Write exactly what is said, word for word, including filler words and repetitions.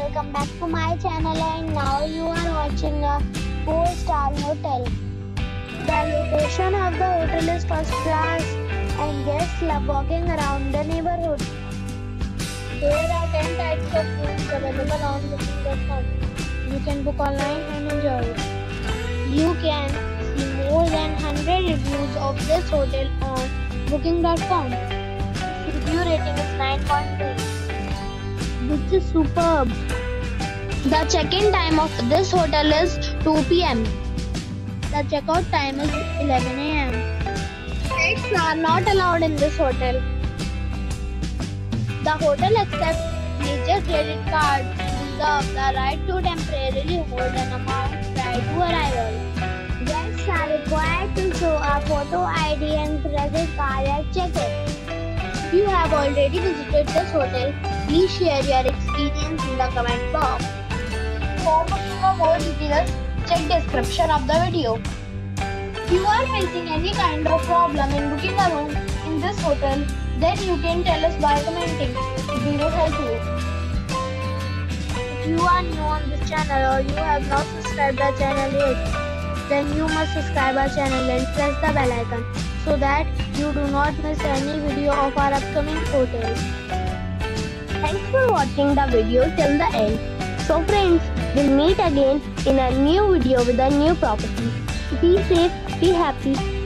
welcome back to my channel, and now you are watching a four star hotel. The location of the hotel is first class and guests love walking around the neighborhood. There are ten types of rooms available on booking dot com. You can book online and enjoy it. You can see more than one hundred reviews of this hotel on booking dot com. Review rating is nine point two, which is superb. The check-in time of this hotel is two p m The checkout time is eleven a m Pets are not allowed in this hotel. The hotel accepts major credit cards and reserves the right to temporarily hold an amount prior to arrival. Guests are required to show a photo I D and credit card at check-in. If you have already visited this hotel, please share your experience in the comment box. For booking or more details, check description of the video. If you are facing any kind of problem in booking a room in this hotel, then you can tell us by commenting. We will help you. If you are new on this channel or you have not subscribed our channel yet, then you must subscribe our channel and press the bell icon so that you do not miss any video of our upcoming hotels. Thanks for watching the video till the end. So friends, we'll meet again in a new video with a new property. Be safe, be happy.